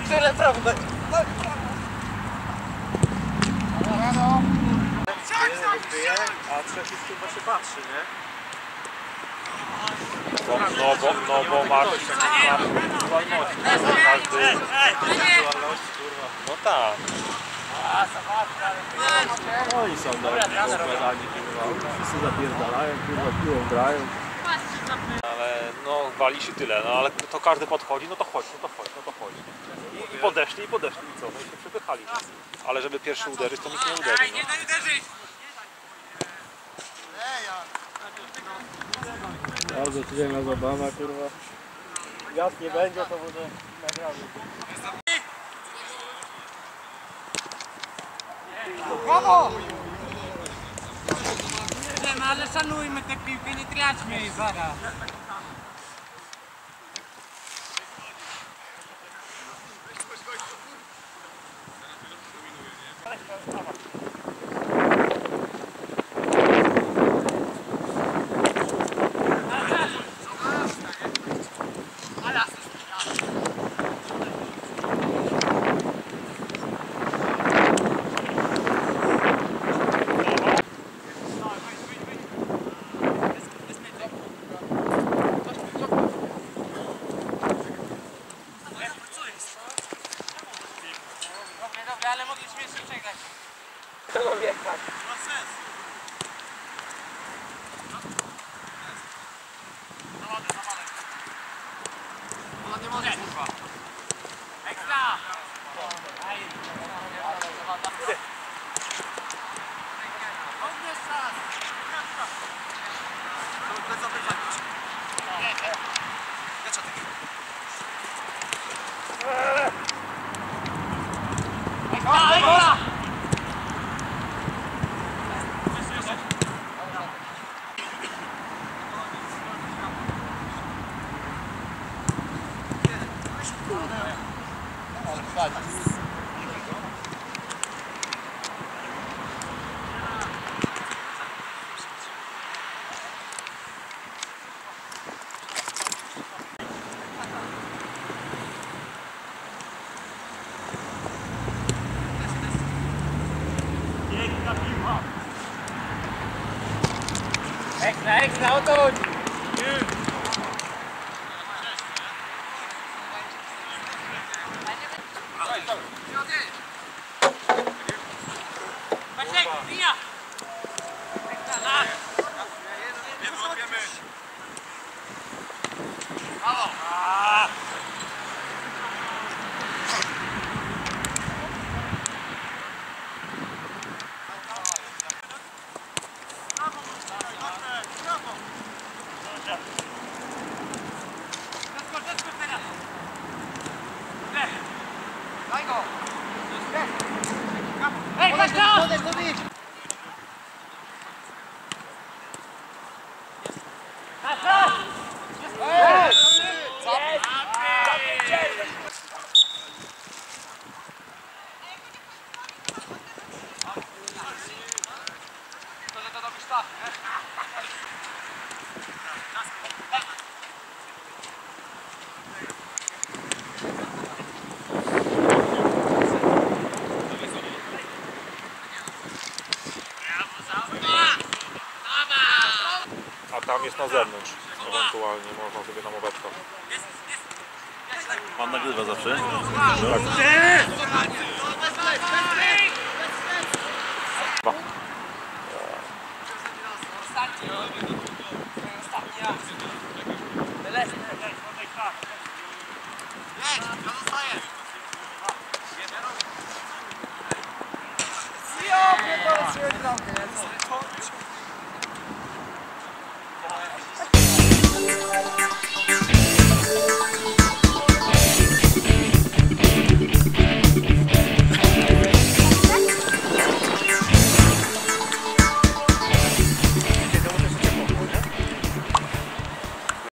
tyle prawda. A trzeci chyba się patrzy, nie? No bo masz indywidualności. Każdy indywidualności, kurwa. No tak. No i są dobrzy, poukładani, kurwa. Wszyscy zapierdalają, kurwa, piłą grają. Ale no wali się tyle, no ale to każdy podchodzi, no to chodź. I podeszli, i co? No i się przepychali. Ale żeby pierwszy uderzyć, to nikt nie uderzy. No. Bardzo przyjemna zabawa, kurwa. Gaz nie będzie, to może nagramy. Brawo! Nie, no ale szanujmy tę piłkę, nie traćmy jej zaraz. Dobra, ale mogliśmy jeszcze przegrać. To wjechać. Ma sens. Ona nie może, kurwa. Ekstra! Odbierz czas! Lecę wychodzić. Lecę takiego. Ekstra! Ekstra, o to chodzi! Maciek, lina! Ekstra, lat! Nie złapiemy! Brawo! Zeskocz teraz! Daj go! Ej, chodź tam! Podejdź do nich! To robisz tak, nie? A tam jest na zewnątrz. Ewentualnie można sobie na moweczkę. Pan nagrywa zawsze? Ostatni raz.